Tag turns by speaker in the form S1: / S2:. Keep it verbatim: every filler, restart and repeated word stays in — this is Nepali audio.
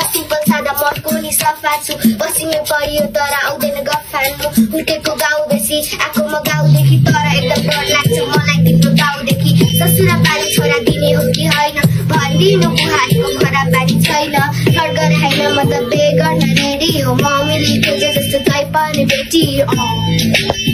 S1: सिम्पल सादा मनको नि सफा छु बसिनै परियो तर आउँदैन गफानु हुर्केको गाउँ बेसी आएको म गाउँदेखि तर एकदम डर लाग्छ मलाई तिम्रो गाउँदेखि ससुरा बारी छोरा दिने हो कि होइन भनिदिनु बुहारीको खराब बारी छैन फर्कर होइन म त बे गर्न रेडी हो मम्मीले खोजे जस्तो तै पनि बेटी